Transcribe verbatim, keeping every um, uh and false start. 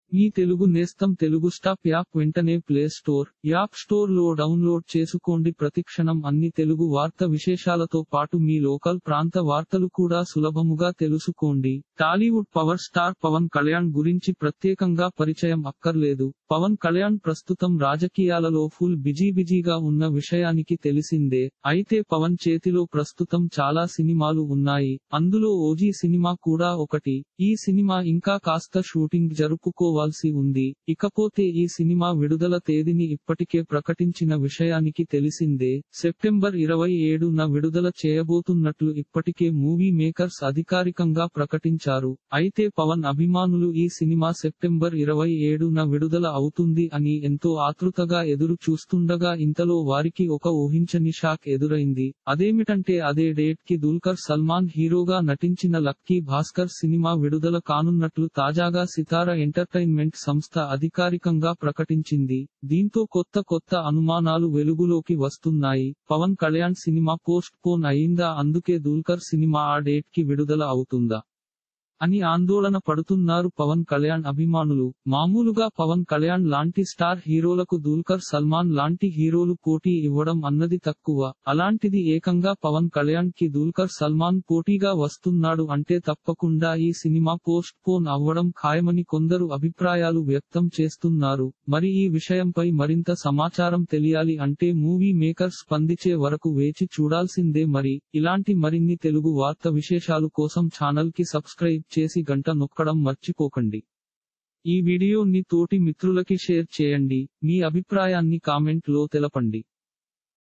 మీ తెలుగు నేస్తం Telugu stop app వెంటనే Play Store, App Store లో డౌన్లోడ్ చేసుకోండి. ప్రతిక్షణం అన్ని తెలుగు వార్త విశేషాలతో పాటు మీ లోకల్ ప్రాంత వార్తలు కూడా సులభముగా తెలుసుకోండి. Tollywood power star Pawan Kalyan గురించి ప్రత్యేకంగా పరిచయం అక్కర్లేదు. పవన్ కళ్యాణ్ ప్రస్తుతం రాజకీయాలలో ఫుల్ బిజీ బిజీగా ఉన్న విషయానికి తెలిసిందే. అయితే పవన్ చేతిలో ప్రస్తుతం చాలా సినిమాలు ఉన్నాయి. అందులో ఓజీ సినిమా కూడా ఒకటి. ఈ సినిమా ఇంకా కాస్త షూటింగ్ జరుపుకోవాలి ఉంది. ఇకపోతే ఈ సినిమా విడుదల తేదీని ఇప్పటికే ప్రకటించిన విషయానికి తెలిసిందే. సెప్టెంబర్ ఇరవై ఏడున విడుదల చేయబోతున్నట్లు ఇప్పటికే మూవీ మేకర్స్ అధికారికంగా ప్రకటించారు. అయితే పవన్ అభిమానులు ఈ సినిమా సెప్టెంబర్ ఇరవై ఏడున విడుదల అవుతుంది అని ఎంతో ఆతృతగా ఎదురు చూస్తుండగా ఇంతలో వారికి ఒక ఊహించని షాక్ ఎదురైంది. అదేమిటంటే అదే డేట్ కి దుల్కర్ సల్మాన్ హీరోగా నటించిన లక్కీ భాస్కర్ సినిమా విడుదల కానున్నట్లు తాజాగా సితార ఎంటర్టైన్మెంట్ సంస్థ అధికారికంగా ప్రకటించింది. దీంతో కొత్త కొత్త అనుమానాలు వెలుగులోకి వస్తున్నాయి. Pawan Kalyan cinema postpone అయిందా, అందుకే దుల్కర్ సినిమా ఆ డేట్ కి విడుదల అవుతుందా అని ఆందోళన పడుతున్నారు పవన్ కళ్యాణ్ అభిమానులు. మామూలుగా పవన్ కళ్యాణ్ లాంటి స్టార్ హీరోలకు దుల్కర్ సల్మాన్ లాంటి హీరోలు పోటీ ఇవ్వడం అన్నది తక్కువ. అలాంటిది ఏకంగా పవన్ కళ్యాణ్ కి దుల్కర్ సల్మాన్ పోటీగా వస్తున్నాడు అంటే తప్పకుండా ఈ సినిమా పోస్ట్ పోన్ అవ్వడం ఖాయమని కొందరు అభిప్రాయాలు వ్యక్తం చేస్తున్నారు. మరి ఈ విషయంపై మరింత సమాచారం తెలియాలి అంటే మూవీ మేకర్స్ స్పందించే వరకు వేచి చూడాల్సిందే. మరి ఇలాంటి మరిన్ని తెలుగు వార్త విశేషాలు కోసం ఛానల్ కి సబ్స్క్రైబ్ చేసి గంట నొక్కడం మర్చిపోకండి. ఈ వీడియోని తోటి మిత్రులకి షేర్ చేయండి. మీ అభిప్రాయాన్ని కామెంట్ లో తెలపండి.